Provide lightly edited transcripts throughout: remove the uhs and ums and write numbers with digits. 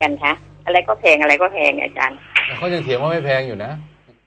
กันคะอะไรก็แพงอะไรก็แพงอาจารย์เขายังเถียงว่าไม่แพงอยู่นะ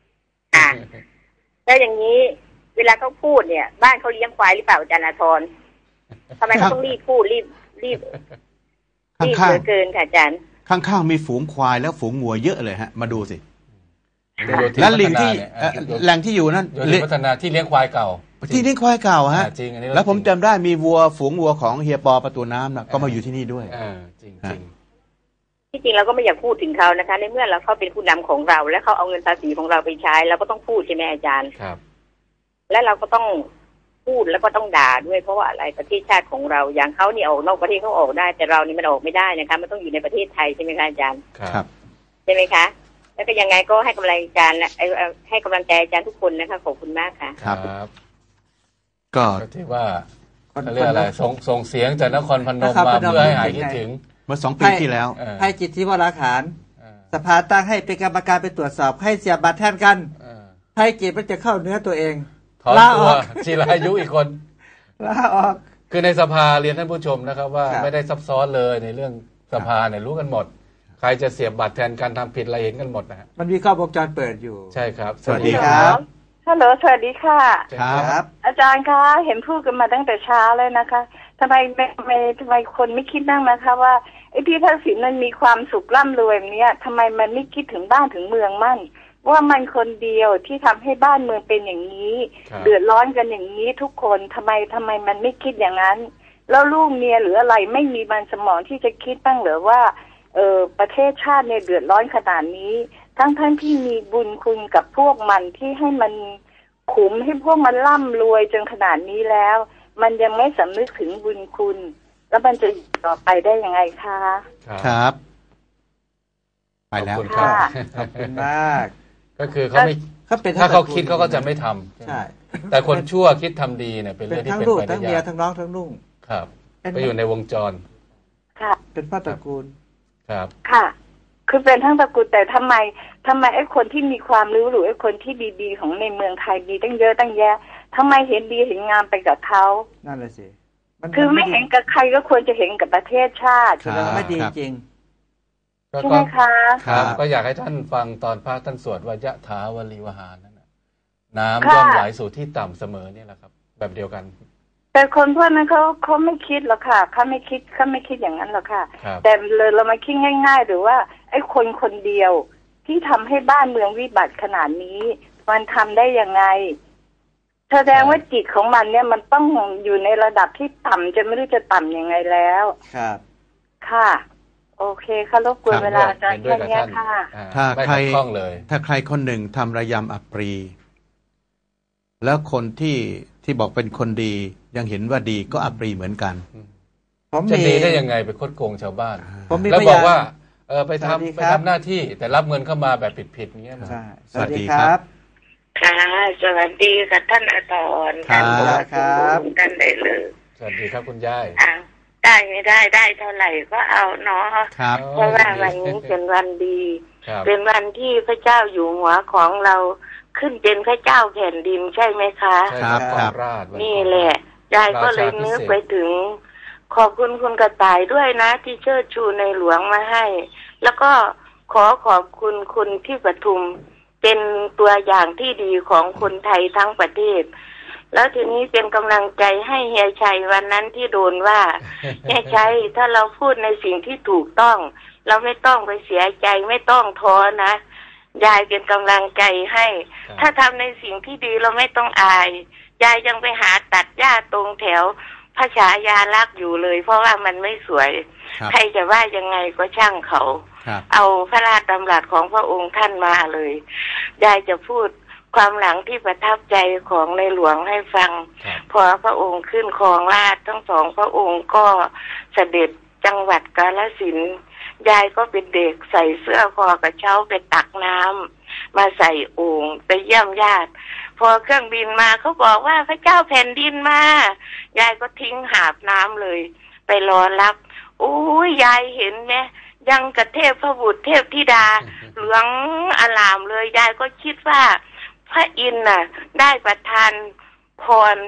แล้วอย่างนี้เวลาเขาพูดเนี่ยบ้านเขาเลี้ยงควายหรือเปล่าอาจารย์อาทรทำไมเขาต้องรีบพูดรีบเหลือเกินค่ะอาจารย์ข้างๆมีฝูงควายแล้วฝูงงัวเยอะเลยฮะมาดูสิแล้วลิงที่แหล่งที่อยู่นั่นพัฒนาที่เลี้ยงควายเก่าที่เลี้ยงควายเก่าฮะแล้วผมจำได้มีฝูงวัวของเฮียปอประตูน้ำนะก็มาอยู่ที่นี่ด้วยจริงที่จริงเราก็ไม่อยากพูดถึงเขานะคะในเมื่อเขาเป็นผู้นำของเราและเขาเอาเงินภาษีของเราไปใช้เราก็ต้องพูดใช่ไหมอาจารย์ครับและเราก็ต้องพูดแล้วก็ต้องด่าด้วยเพราะว่าอะไรประเทศชาติของเราอย่างเขาเนี่ยออกนอกประเทศเขาออกได้แต่เรานี่มันออกไม่ได้นะคะมันต้องอยู่ในประเทศไทยใช่ไหมคะอาจารย์ครับใช่ไหมคะแล้วก็ยังไงก็ให้กำลังใจให้กำลังใจอาจารย์ทุกคนนะคะขอบคุณมากค่ะครับก็ที่ว่าเรียกอะไรส่งเสียงจากนครพนมมาเพื่อให้หายคิดถึงเมื่อ2 ปีที่แล้วให้จิตที่วราขานสภาตั้งให้เป็นกรรมการไปตรวจสอบให้เสียบัตรแทนกันให้จิตมันจะเข้าเนื้อตัวเองลาออกจิรายุอีกคนลาออกคือในสภาเรียนท่านผู้ชมนะครับว่าไม่ได้ซับซ้อนเลยในเรื่องสภาเนี่ยรู้กันหมดใครจะเสียบบัตรแทนการทำผิดอะไรเห็นกันหมดนะฮะมันมีข้อวงจรเปิดอยู่ใช่ครับสวัสดีครับฮัลโหลสวัสดีค่ะครับอาจารย์คะเห็นพูดกันมาตั้งแต่เช้าเลยนะคะทำไมคนไม่คิดบ้างนะคะว่าไอ้พี่ทักษิณมันมีความสุขร่ำรวยแบบนี้ทำไมมันไม่คิดถึงบ้านถึงเมืองมั่งว่ามันคนเดียวที่ทำให้บ้านเมืองเป็นอย่างนี้เดือดร้อนกันอย่างนี้ทุกคนทำไมมันไม่คิดอย่างนั้นแล้วลูกเมียหรืออะไรไม่มีมันสมองที่จะคิดบ้างหรือว่าประเทศชาติเนี่ยเดือดร้อนขนาดนี้ทั้งที่มีบุญคุณกับพวกมันที่ให้มันขุมให้พวกมันร่ำรวยจนขนาดนี้แล้วมันยังไม่สำนึกถึงบุญคุณแล้วมันจะต่อไปได้ยังไงคะครับไปแล้วค่ะขอบคุณมากก็คือเขาไม่ถ้าเขาคิดเขาก็จะไม่ทำใช่แต่คนชั่วคิดทำดีเนี่ยเป็นเรื่องที่เป็นไปได้ยากทั้งเมียทั้งน้องทั้งนุ่งครับไปอยู่ในวงจรค่ะเป็นพ่อตระกูลครับค่ะคือเป็นทั้งตระกูลแต่ทำไมไอ้คนที่มีความรู้หรือไอ้คนที่ดีๆของในเมืองไทยมีตั้งเยอะตั้งแยะทำไมเห็นดีเห็นงามไปกับเขานั่นแหละสิคือไม่เห็นกับใครก็ควรจะเห็นกับประเทศชาติไม่ดีจริงใช่ไหมคะครับก็อยากให้ท่านฟังตอนพระท่านสวดวยะถาวลีวหารนั่นนะน้ำย่อมไหลสู่ที่ต่ำเสมอเนี่ยแหละครับแบบเดียวกันแต่คนพวกนั้นเขาไม่คิดหรอกค่ะเขาไม่คิดอย่างนั้นหรอกค่ะแต่เรามาคิดง่ายๆหรือว่าไอ้คนเดียวที่ทำให้บ้านเมืองวิบัติขนาดนี้มันทำได้ยังไงแสดงว่าจิตของมันเนี่ยมันต้องอยู่ในระดับที่ต่ำจะไม่รู้จะต่ำยังไงแล้วครับค่ะโอเคค่ะรบกวนเวลาอาจารย์แค่นี้ค่ะถ้าใครคนหนึ่งทำระยำอัปรีแล้วคนที่บอกเป็นคนดียังเห็นว่าดีก็อัปรีเหมือนกันจะดีได้ยังไงไปคดโกงชาวบ้านแล้วบอกว่าไปทำหน้าที่แต่รับเงินเข้ามาแบบผิดๆเงี้ยสวัสดีครับค่ะสวัสดีค่ะท่านอาตอนท่านครับท่านได้เลยสวัสดีครับคุณยายได้ไม่ได้เท่าไหร่ก็เอาเนาะเพราะว่าวันนี้เป็นวันดีเป็นวันที่พระเจ้าอยู่หัวของเราขึ้นเป็นพระเจ้าแผ่นดินใช่ไหมคะครับนี่แหละยายก็เลยนึกไปถึงขอบคุณคุณกระต่ายด้วยนะที่เชิดชูในหลวงมาให้แล้วก็ขอบคุณคุณที่ปทุมเป็นตัวอย่างที่ดีของคนไทยทั้งประเทศแล้วทีนี้เป็นกำลังใจให้เฮียชัยวันนั้นที่โดนว่าเฮียชัยถ้าเราพูดในสิ่งที่ถูกต้องเราไม่ต้องไปเสียใจไม่ต้องท้อนะยายเป็นกำลังใจให้ถ้าทำในสิ่งที่ดีเราไม่ต้องอายยายยังไปหาตัดหญ้าตรงแถวพระฉายาลักษณ์อยู่เลยเพราะว่ามันไม่สวยใครจะว่ายังไงก็ช่างเขาเอาพระราชดำรัสของพระองค์ท่านมาเลยยายจะพูดความหลังที่ประทับใจของในหลวงให้ฟังพอพระองค์ขึ้นครองราชย์ทั้งสองพระองค์ก็เสด็จจังหวัดกาฬสินธุ์ยายก็เป็นเด็กใส่เสื้อคอกระเช้าไปตักน้ำมาใส่โอ่งไปเยี่ยมญาติพอเครื่องบินมาเขาบอกว่าพระเจ้าแผ่นดินมายายก็ทิ้งหาบน้ำเลยไปรอรับโอ้ยยายเห็นไหมยังกระเทพพระบุตรเทพธิดาเหลืองอลามเลยยายก็คิดว่าพระอินทร์น่ะได้ประทานพร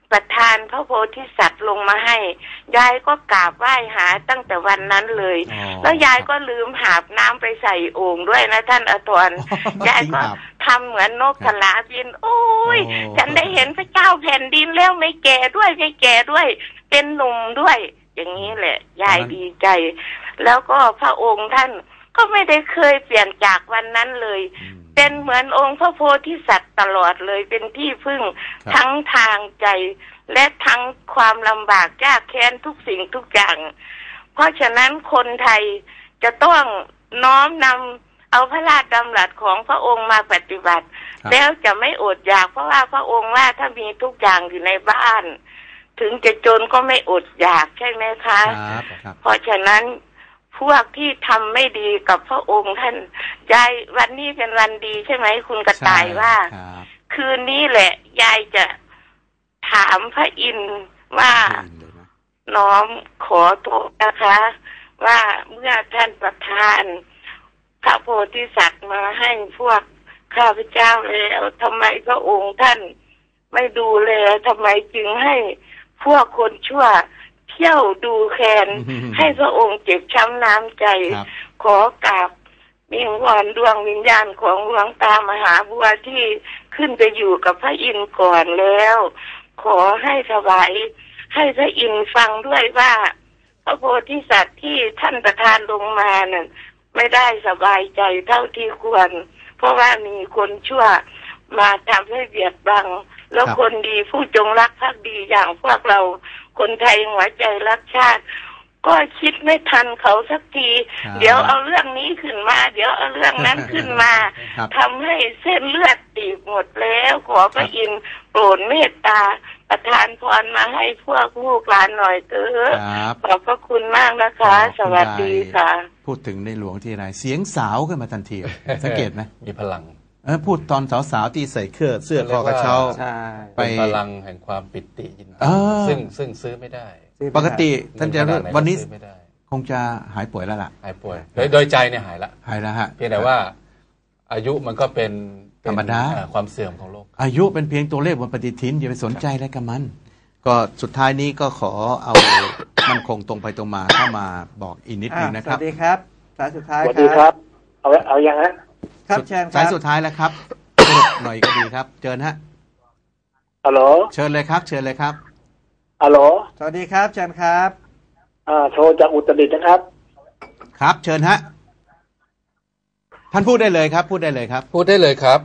ประทานพระโพธิสัตว์ลงมาให้ยายก็กราบไหว้หาตั้งแต่วันนั้นเลยแล้วยายก็ลืมหาบน้ำไปใส่โอ่งด้วยนะท่านอาทรยายก็ทำเหมือนนกกระลาบินโอ้ยฉันได้เห็นพระเจ้าแผ่นดินแล้วไม่แก่ด้วยไม่แก่ด้วยเป็นหนุ่มด้วยอย่างนี้แหละยายดีใจแล้วก็พระองค์ท่านก็ไม่ได้เคยเปลี่ยนจากวันนั้นเลยเป็นเหมือนองค์พระโพธิสัตว์ตลอดเลยเป็นที่พึ่งทั้งทางใจและทั้งความลำบากยากแค้นทุกสิ่งทุกอย่างเพราะฉะนั้นคนไทยจะต้องน้อมนำเอาพระราชดำรัสของพระองค์มาปฏิบัติแล้วจะไม่อดอยากเพราะว่าพระองค์ว่าถ้ามีทุกอย่างอยู่ในบ้านถึงจะจนก็ไม่อดอยากใช่ไหมคะเพราะฉะนั้นพวกที่ทำไม่ดีกับพระองค์ท่านยายวันนี้เป็นวันดีใช่ไหมคุณกระต่ายว่าคืนนี้แหละยายจะถามพระอินทร์ว่าน้อมขอโทษนะคะว่าเมื่อท่านประทานพระโพธิสัตว์มาให้พวกข้าพเจ้าแล้วทำไมพระองค์ท่านไม่ดูแลทำไมจึงให้พวกคนชั่วเที่ยวดูแคลนให้พระองค์เจ็บช้ำน้ำใจขอกราบวิงวอนดวงวิญญาณของหลวงตามหาบัวที่ขึ้นไปอยู่กับพระอินทร์ก่อนแล้วขอให้ถวายให้พระอินทร์ฟังด้วยว่าพระโพธิสัตว์ที่ท่านประทานลงมาน่ะไม่ได้สบายใจเท่าที่ควรเพราะว่ามีคนชั่วมาทำให้เบียดบังแล้วคนดีผู้จงรักภักดีอย่างพวกเราคนไทยหัวใจรักชาติก็คิดไม่ทันเขาสักทีเดี๋ยวเอาเรื่องนี้ขึ้นมาเดี๋ยวเอาเรื่องนั้นขึ้นมาทำให้เส้นเลือดตีบหมดแล้วขอพระอินทร์โปรดเมตตาประทานพรมาให้พวกลูกหลานหน่อยเถอะขอบพระคุณมากนะคะสวัสดีค่ะพูดถึงในหลวงที่ไรเสียงสาวขึ้นมาทันทีสังเกตไหมมีพลังพูดตอนสาวๆที่ใส่เสื้อคอกระเช้าไปพลังแห่งความปิติยินดีซึ่งซื้อไม่ได้ปกติท่านจะวันนี้คงจะหายป่วยแล้วล่ะหายป่วยโดยใจเนี่ยหายแล้วฮะเพียงแต่ว่าอายุมันก็เป็นธรรมดาความเสื่อมของโลกอายุเป็นเพียงตัวเลขบนปฏิทินอย่าไปสนใจอะไรกับมันก็สุดท้ายนี้ก็ขอเอามันคงตรงไปตรงมาเข้ามาบอกอีกนิดนึงนะครับสวัสดีครับสายสุดท้ายสวัสดีครับเอายังฮะครับเชิญครับสายสุดท้ายแล้วครับหน่อยก็ดีครับเชิญฮะฮัลโหลเชิญเลยครับเชิญเลยครับฮัลโหลสวัสดีครับเชิญครับโทรจากอุตรดิตถ์นะครับครับเชิญฮะท่านพูดได้เลยครับพูดได้เลยครับพูดได้เลยครับ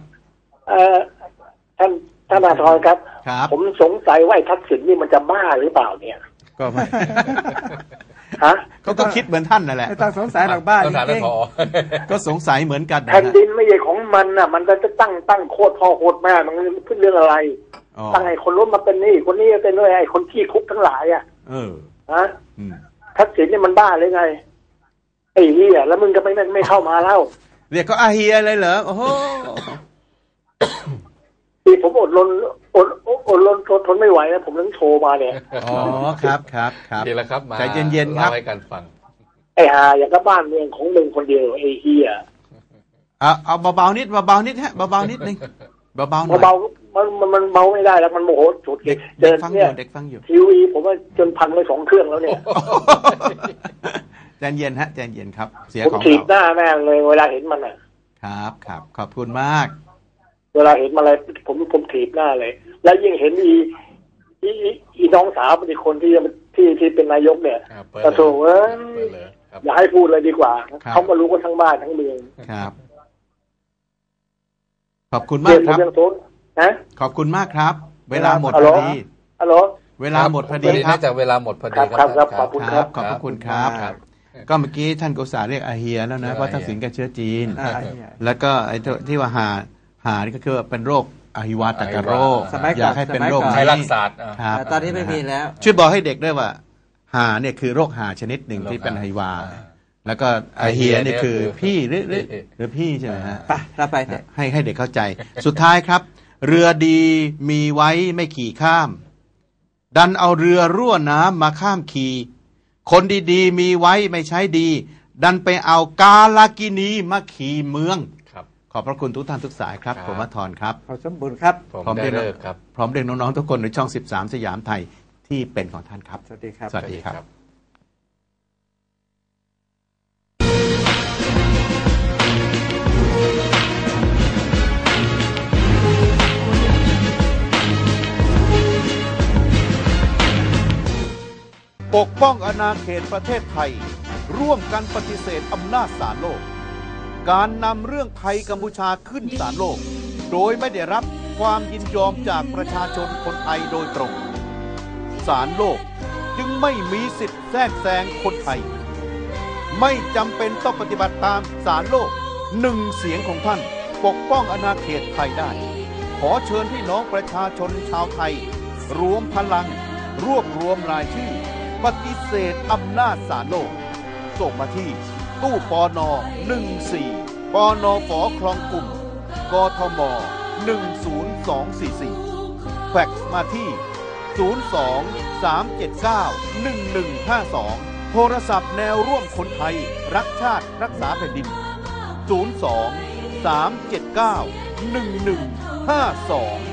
ท่านอาทรครับผมสงสัยว่าทักษิณนี่มันจะบ้าหรือเปล่าเนี่ยก็ไม่ฮะเขาก็คิดเหมือนท่านนั่นแหละไม่ต้องสงสัยหรอกบ้าจริงก็สงสัยเหมือนกันแผ่นดินไม่ใช่ของมันน่ะมันจะตั้งโคตรพ่อโคตรแม่มันขึ้นเรื่องอะไรตั้งให้คนล้มมาเป็นนี่คนนี้เป็นด้วยไอ้คนที่คุกทั้งหลายอ่ะฮะทักษิณนี่มันบ้าหรือไงไอ้เหี้ยแล้วมึงก็ไม่เข้ามาแล้วเรียกก็อาเฮียเลยเหรอโอ้โหที่ผมอดรนทนไม่ไหวนะผมต้องโทรมาเนี่ยอ๋อครับดีแล้วครับมาใจเย็นๆครับให้กันฟังไอ้หาอย่างกับบ้านเมืองของมึงคนเดียวไอ้เหี้ยเอาเบาๆนิดเบาๆนิดฮะเบาๆนิดนึงเบาๆหน่อยเบามันเบาไม่ได้แล้วมันโมโหสุดเด็กฟังอยู่ทีวีผมว่าจนพังไป2 เครื่องแล้วเนี่ยใจเย็นฮะใจเย็นครับเสียของเราถีบหน้าแม่งเลยเวลาเห็นมันอ่ะครับขอบคุณมากเวลาเห็นอะไรผมถีบหน้าเลยแล้วยิ่งเห็นอีน้องสาวเป็นคนที่เป็นนายกเนี่ยกระโถอย่าให้พูดเลยดีกว่าเขามารู้กันทั้งบ้านทั้งเมืองครับขอบคุณมากครับขอบคุณมากครับเวลาหมดพอดีเวลาหมดพอดีครับจากเวลาหมดพอดีครับขอบคุณครับขอบคุณครับก็เมื่อกี้ท่านกุศลเรียกอาเฮียแล้วนะเพราะทักษิณแกเชื้อจีนแล้วก็ไอ้ที่ว่าหานี่ก็คือเป็นโรคอหิวาตกโรคอยากให้เป็นโรคไข้รักษาแต่ตอนนี้ไม่มีแล้วช่วยบอกให้เด็กด้วยว่าหาเนี่ยคือโรคหาชนิดหนึ่งที่เป็นอหิวาแล้วก็อาเฮียนี่คือพี่หรือพี่ใช่ไหมฮะไปให้เด็กเข้าใจสุดท้ายครับเรือดีมีไว้ไม่ขี่ข้ามดันเอาเรือรั่วน้ำมาข้ามขี่คนดีๆมีไว้ไม่ใช้ดีดันไปเอากาลากินีมาขี่เมืองขอบพระคุณทุกท่านทุกสายครับผมวัฒรครับขอสมบูรณ์ครับพร้อมเรียกครับพร้อมเรียกน้องๆทุกคนในช่อง13สยามไทยที่เป็นของท่านครับสวัสดีครับสวัสดีครับปกป้องอาณาเขตประเทศไทยร่วมกันปฏิเสธอำนาจศาลโลกการนำเรื่องไทยกัมพูชาขึ้นศาลโลกโดยไม่ได้รับความยินยอมจากประชาชนคนไทยโดยตรงศาลโลกจึงไม่มีสิทธิ์แทรกแซงคนไทยไม่จำเป็นต้องปฏิบัติตามศาลโลกหนึ่งเสียงของท่านปกป้องอาณาเขตไทยได้ขอเชิญพี่น้องประชาชนชาวไทยรวมพลังรวบรวมรายชื่อปฏิเสธอำนาจศาลโลกส่งมาที่ตู้ปน14ปนฝ.คลองกลุ่มกทม10244แฟกซ์มาที่02-379-1152โทรศัพท์แนวร่วมคนไทยรักชาติรักษาแผ่นดิน02-379-1152